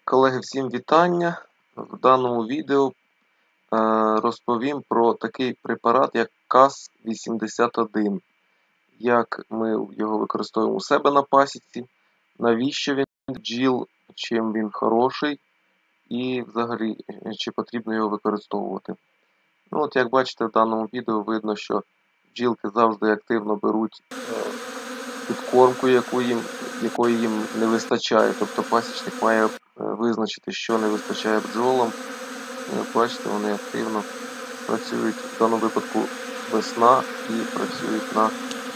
Колеги, всім вітання! В даному відео розповім про такий препарат, як КАС-81. Як ми його використовуємо у себе на пасіці, навіщо він бджіл, чим він хороший і взагалі чи потрібно його використовувати. Ну, от як бачите, в даному відео видно, що бджілки завжди активно беруть підкормку, якої їм не вистачає. Тобто пасічник має визначити, що не вистачає бджолам. Бачите, вони активно працюють, в даному випадку весна, і працюють на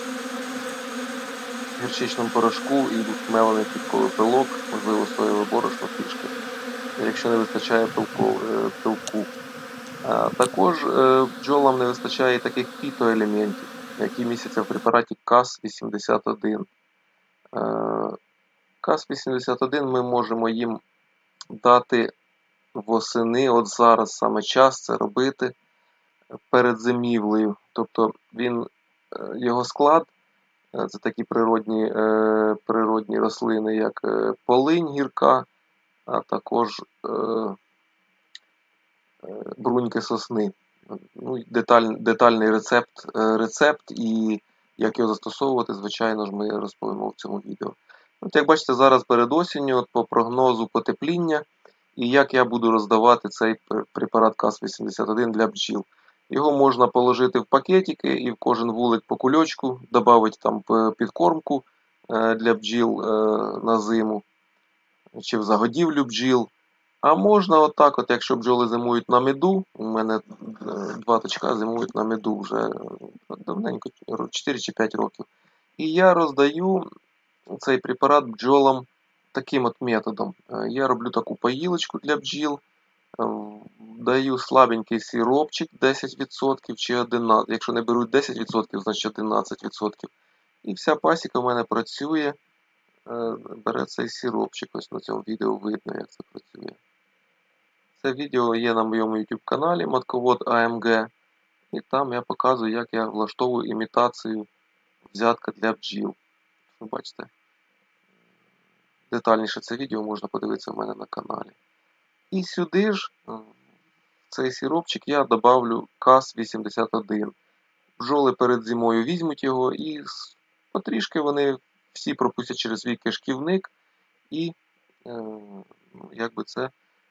гірчичному порошку і мелений квітковий пилок, можливо, соєве борошно трішки, якщо не вистачає пилку. Також бджолам не вистачає таких фітоелементів, які містяться в препараті КАС-81. КАС-81 ми можемо їм дати восени, от зараз саме час це робити перед зимівлею. Тобто його склад це такі природні рослини, як полинь гірка, а також бруньки сосни. Ну, детальний рецепт і як його застосовувати, звичайно ж, ми розповімо в цьому відео. От, як бачите, зараз перед осінню, по прогнозу потепління, і як я буду роздавати цей препарат КАС-81 для бджіл. Його можна положити в пакетики і в кожен вулик по кульочку, додати там підкормку для бджіл на зиму, чи в загодівлю бджіл. А можна отак, якщо бджоли зимують на меду, у мене 2 точка зимують на меду вже давненько, 4 чи 5 років. І я роздаю цей препарат бджолам таким от методом. Я роблю таку поїлочку для бджіл, даю слабенький сиропчик 10% чи 11%. Якщо не беруть 10%, значить 11%. І вся пасіка в мене працює, бере цей сиропчик. Ось на цьому відео видно, як це працює. Це відео є на моєму YouTube каналі Матковод АМГ. І там я показую, як я влаштовую імітацію взятка для бджіл. Ви бачите, детальніше це відео можна подивитися в мене на каналі. І сюди ж, в цей сиропчик, я добавлю КАС-81. Бджоли перед зимою візьмуть його і потрішки вони всі пропустять через свій кишківник і якби це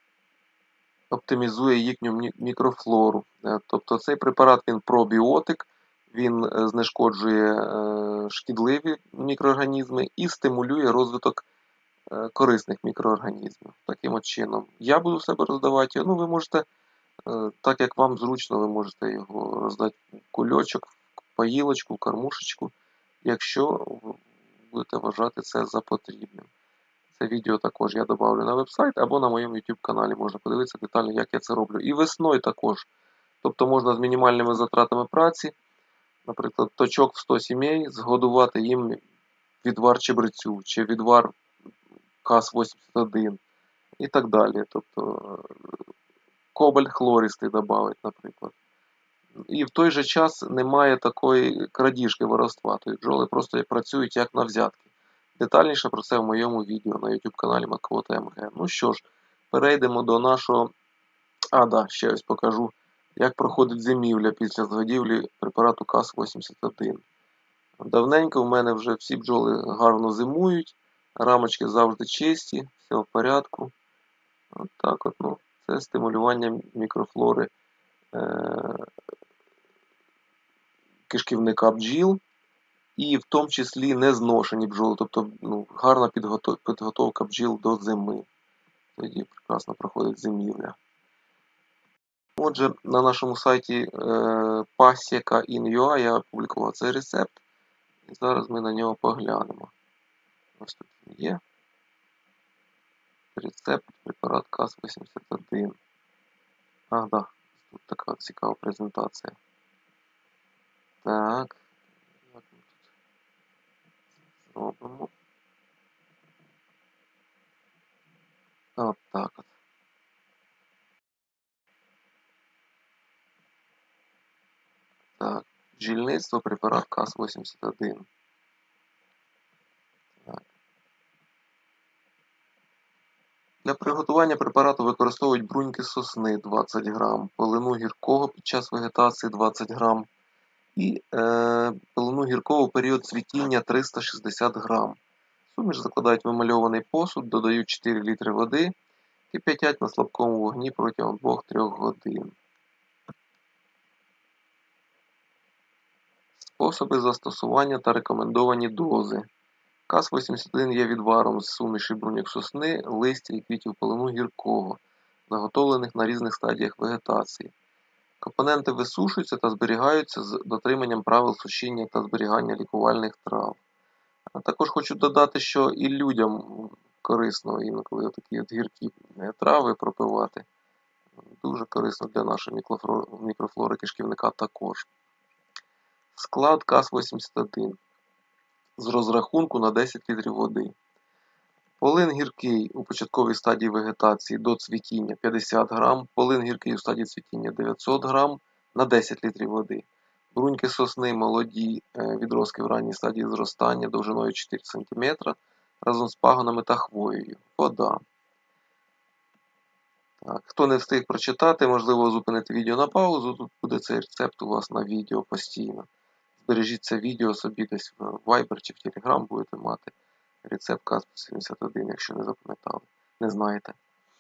оптимізує їхню мікрофлору. Тобто цей препарат він пробіотик, він знешкоджує шкідливі мікроорганізми і стимулює розвиток корисних мікроорганізмів. Таким от чином. Я буду в себе роздавати його. Ну, ви можете, так як вам зручно, ви можете його роздати в кульочок, в поїлочку, в кормушечку, якщо будете вважати це за потрібним. Це відео також я добавлю на веб-сайт або на моєму YouTube каналі. Можна подивитися детально, як я це роблю. І весною також. Тобто можна з мінімальними затратами праці, наприклад, точок в 100 сімей, згодувати їм відвар чебрецю чи відвар КАС-81 і так далі. Тобто кобальт хлористий додати, наприклад. І в той же час немає такої крадіжки воровства. Тобто бджоли просто працюють як на взятки. Детальніше про це в моєму відео на YouTube каналі Матковод АМГ. Ну що ж, перейдемо до нашого... ще ось покажу, як проходить зимівля після згодівлі препарату КАС-81. Давненько в мене вже всі бджоли гарно зимують, рамочки завжди чисті, все в порядку. Так от, ну, це стимулювання мікрофлори кишківника бджіл. І в тому числі незношені бджоли, тобто гарна підготовка бджіл до зими. Тоді прекрасно проходить зимівля. Отже, на нашому сайті paseka.in.ua я опублікував цей рецепт. І зараз ми на нього поглянемо. Ось тут він є. Рецепт, препарат КАС-81. Так, тут така цікава презентація. Так. Робимо. От так от. Так, бджільництво, препарат КАС-81. Так. Для приготування препарату використовують бруньки сосни 20 грам, пилину гіркого під час вегетації 20 грам і пилину гіркого в період цвітіння 360 грам. Суміш закладають в емальований посуд, додають 4 літри води, кип'ятять на слабкому вогні протягом 2-3 годин. Способи застосування та рекомендовані дози. КАС-81 є відваром з суміші бруньок сосни, листя і квітів пилину гіркого, заготовлених на різних стадіях вегетації. Компоненти висушуються та зберігаються з дотриманням правил сушіння та зберігання лікувальних трав. А також хочу додати, що і людям корисно інколи такі гіркі трави пропивати. Дуже корисно для нашої мікрофлори кишківника також. Склад КАС-81 з розрахунку на 10 літрів води. Полин гіркий у початковій стадії вегетації до цвітіння 50 грам, полин гіркий у стадії цвітіння 900 грам на 10 літрів води. Бруньки сосни молоді відростки в ранній стадії зростання довжиною 4 см разом з пагонами та хвоєю. Вода. Так, хто не встиг прочитати, можливо зупинити відео на паузу, тут буде цей рецепт у вас на відео постійно. Збережіть це відео собі десь в Viber чи в Telegram, будете мати рецепт КАС-81, якщо не запам'ятали, не знаєте.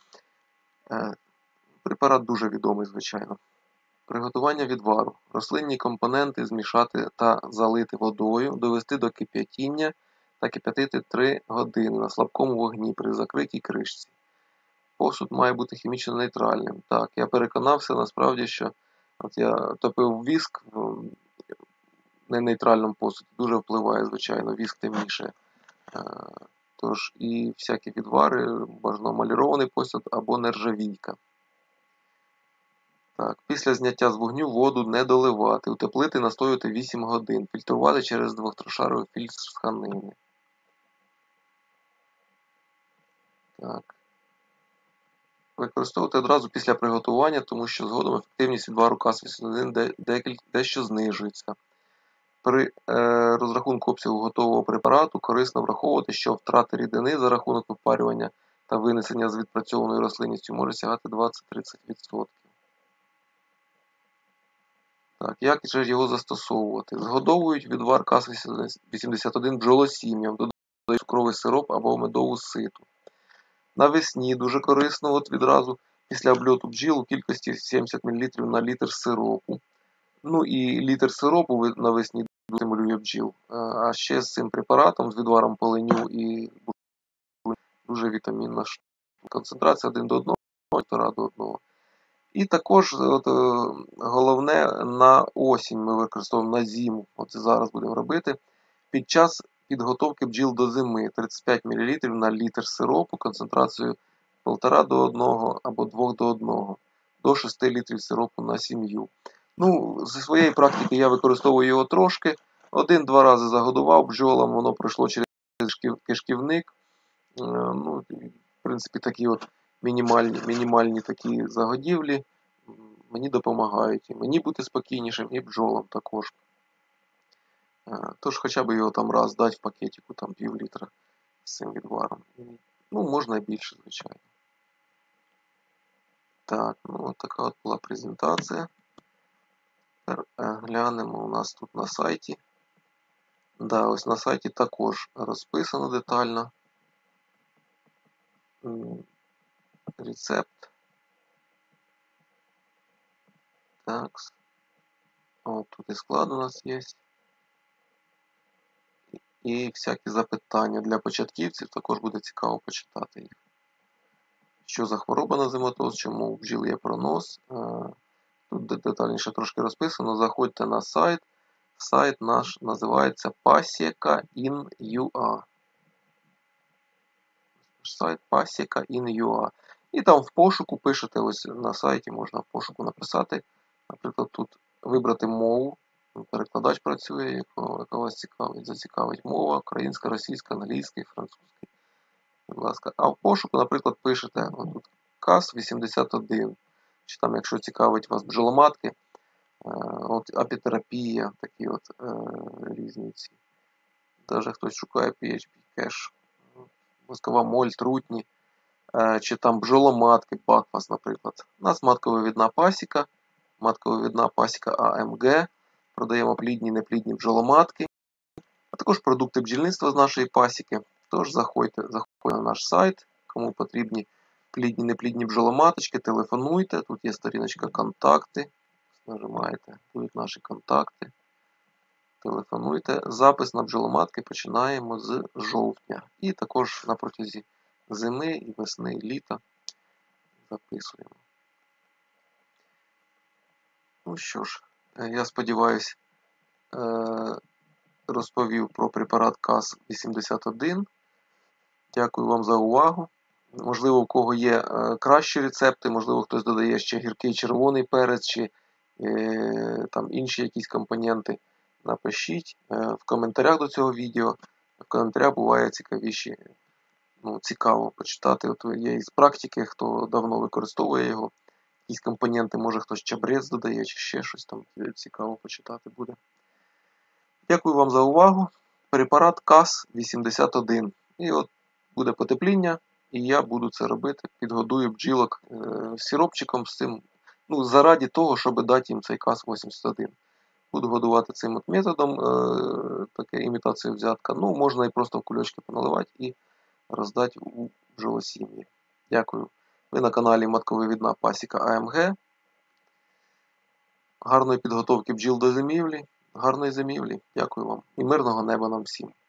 Препарат дуже відомий, звичайно. Приготування відвару. Рослинні компоненти змішати та залити водою, довести до кип'ятіння та кип'ятити 3 години на слабкому вогні при закритій кришці. Посуд має бути хімічно нейтральним. Так, я переконався насправді, що от я топив віск в нейтральному посуді, дуже впливає, звичайно, віск темніше. Тож і всякі відвари, бажано емалірований посуд або нержавійка. Так, після зняття з вогню воду не доливати, утеплити, настоювати 8 годин, фільтрувати через 2-трошаровий фільтр з тканини. Так. Використовувати одразу після приготування, тому що згодом ефективність відвару КАС-81 дещо знижується. При розрахунку обсягу готового препарату корисно враховувати, що втрати рідини за рахунок випарювання та винесення з відпрацьованою рослинністю може сягати 20-30%. Так, як же його застосовувати? Згодовують відвар КАС-81 бджолосім'ям, додають цукровий сироп або медову ситу. Навесні дуже корисно відразу після обльоту бджіл у кількості 70 мл на літр сиропу. Ну і літр сиропу навесні стимулює бджіл. А ще з цим препаратом, з відваром поленю і дуже вітамінна штука. Концентрація 1 до 1, 1,5 до 1. І також головне на осінь ми використовуємо на зиму. От зараз будемо робити. Під час підготовки бджіл до зими 35 мл на літр сиропу концентрацією 1,5 до 1 або 2 до 1 до 6 літрів сиропу на сім'ю. Ну, зі своєї практики я використовую його трошки. 1-2 рази загодував бджолам, воно пройшло через кишківник. Ну, в принципі, такі от мінімальні такі загодівлі мені допомагають. І мені бути спокійнішим, і бджолам також. Тож хоча б його там раз дати в пакетику, там пів-літра з цим відваром. Ну, можна і більше, звичайно. Так, ну от така от була презентація. Тепер глянемо у нас тут на сайті. Да, ось на сайті також розписано детально рецепт. Так. От тут і склад у нас є. І всякі запитання для початківців, також буде цікаво почитати їх. Що за хвороба на землетрус, чому у бджіл є пронос. Тут детальніше трошки розписано. Заходьте на сайт. Сайт наш називається Paseka.in.ua. Сайт Paseka.in.ua. І там в пошуку пишете, ось на сайті можна в пошуку написати. Наприклад, тут вибрати мову. Перекладач працює, яка вас цікавить. Зацікавить мова, українська, російська, англійська, французька. Будь ласка. А в пошуку, наприклад, пишете отут КАС-81. Чи там, якщо цікавить вас бджоломатки, от апітерапія, такі от різні ці. Даже хтось шукає PHP кеш, воскова моль, трутні. чи там бджоломатки, Бакфас, наприклад. У нас матковивідна пасіка АМГ. Продаємо плідні, неплідні бджоломатки, а також продукти бджільництва з нашої пасіки. Тож заходьте на наш сайт, кому потрібні плідні, неплідні бджоломаточки, телефонуйте. Тут є сторіночка контакти. Нажимаєте, будуть наші контакти. Телефонуйте. Запис на бджоломатки починаємо з жовтня. І також на протязі зими, і весни, і літа записуємо. Ну що ж, я сподіваюся, розповів про препарат КАЗ-81. Дякую вам за увагу. Можливо, у кого є кращі рецепти, можливо, хтось додає ще гіркий червоний перець, чи там інші якісь компоненти. Напишіть в коментарях до цього відео. В коментарях буває цікавіші, цікаво почитати. От є із практики, хто давно використовує його. Якісь компоненти, може хтось чабрець додає, чи ще щось там цікаво почитати буде. Дякую вам за увагу. Препарат КАЗ-81. І от буде потепління, і я буду це робити. Підгодую бджілок сиропчиком з цим, заради того, щоб дати їм цей КАЗ-81. Буду годувати цим от методом, таке імітацію взятка. Можна і просто в кульочки поналивати і роздати у бджолосім'ї. Дякую. Ви на каналі Матковивідна пасіка АМГ. Гарної підготовки бджіл до зимівлі. Гарної зимівлі. Дякую вам. І мирного неба нам всім.